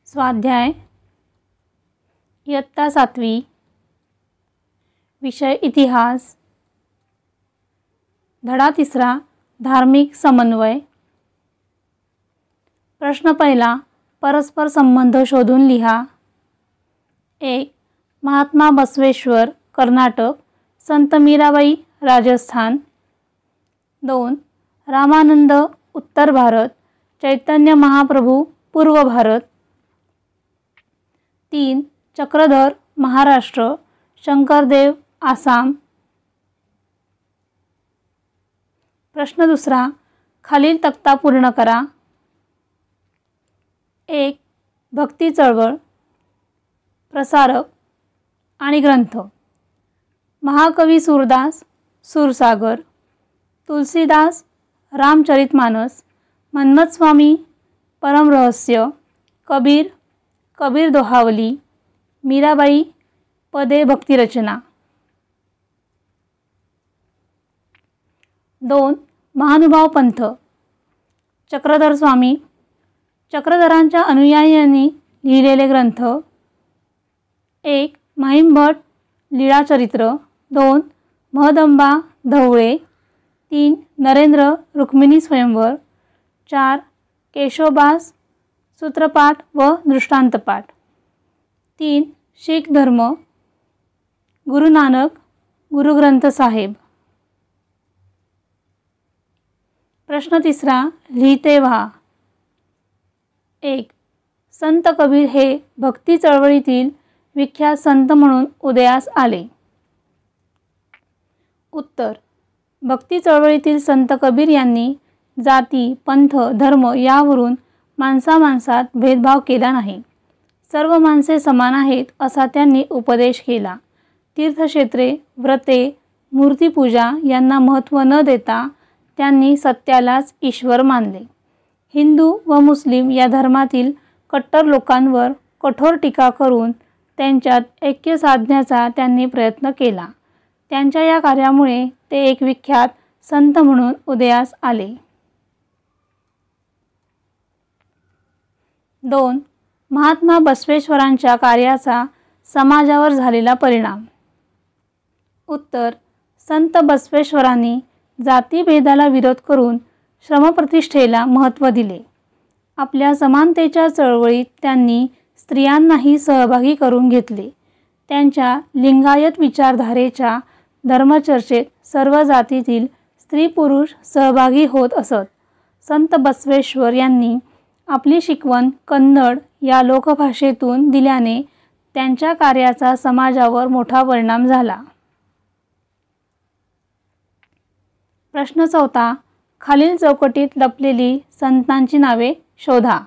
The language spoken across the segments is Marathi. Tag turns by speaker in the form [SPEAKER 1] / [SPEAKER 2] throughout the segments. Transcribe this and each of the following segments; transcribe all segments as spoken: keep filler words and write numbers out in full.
[SPEAKER 1] स्वाध्याय इयत्ता सातवी, विषय इतिहास, धडा तिसरा, धार्मिक समन्वय। प्रश्न पहिला, परस्पर संबंध शोधून लिहा। एक, महात्मा बसवेश्वर कर्नाटक, संत मीराबाई राजस्थान। दोन, रामानंद उत्तर भारत, चैतन्य महाप्रभु पूर्व भारत। तीन, चक्रधर महाराष्ट्र, शंकरदेव आसाम। प्रश्न दुसरा, खालील तक्ता पूर्ण करा। एक, भक्ती चळवळ, प्रसारक आणि ग्रंथ। महाकवी सूरदास सूरसागर, तुलसीदास रामचरितमानस, मन्मथस्वामी परमरहस्य, कबीर कबीर दोहावली, मीराबाई पदे भक्तिरचना। दोन, महानुभाव पंथ, चक्रधर स्वामी, चक्रधरांच्या अनुयायांनी लिहिलेले ग्रंथ। एक, महिमभट लीळाचरित्र। दोन, महदंबा धवळे। तीन, नरेंद्र रुक्मिणी स्वयंवर। चार, केशवदास सूत्रपाठ व दृष्टांतपाठ। तीन, शीख धर्म, गुरु नानक गुरुग्रंथ साहेब। प्रश्न तिसरा, लिहिते व्हा। एक, संत कबीर हे भक्ती चळवळीतील विख्यात संत म्हणून उदयास आले। उत्तर, भक्ती चळवळीतील संत कबीर यांनी जाती पंथ धर्म यावरून माणसा माणसात भेदभाव केला नाही। सर्व माणसे समान आहेत असा त्यांनी उपदेश केला। तीर्थक्षेत्रे व्रते मूर्तिपूजा यांना महत्त्व न देता त्यांनी सत्यालाच ईश्वर मानले। हिंदू व मुस्लिम या धर्मातील कट्टर लोकांवर कठोर टीका करून त्यांच्यात ऐक्य साधण्याचा त्यांनी प्रयत्न केला। त्यांच्या या कार्यामुळे ते एक विख्यात संत म्हणून उदयास आले। दोन, महात्मा बसवेश्वरांच्या कार्याचा समाजावर झालेला परिणाम। उत्तर, संत बसवेश्वरांनी जातीभेदाला विरोध करून श्रमप्रतिष्ठेला महत्त्व दिले। आपल्या समानतेच्या चळवळीत त्यांनी स्त्रियांनाही सहभागी करून घेतले। त्यांच्या लिंगायत विचारधारेच्या धर्मचर्चेत सर्व जातीतील स्त्री पुरुष सहभागी होत असत। संत बसवेश्वर यांनी आपली शिकवण कन्नड या लोकभाषेतून दिल्याने त्यांच्या कार्याचा समाजावर मोठा परिणाम झाला। प्रश्न चौथा, खालील चौकटीत लपलेली संतांची नावे शोधा।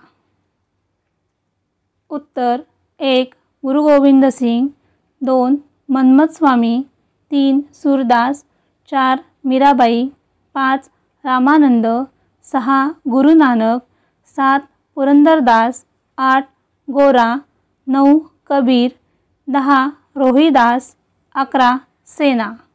[SPEAKER 1] उत्तर, एक, गुरु गोविंद सिंग। दोन, मन्मथस्वामी। तीन, सूरदास। चार, मीराबाई। पाच, रामानंद। सहा, गुरु नानक। सात, पुरंदरदास। आठ, गोरा। नऊ, कबीर। दहा, रोहिदास। अकरा, सेना।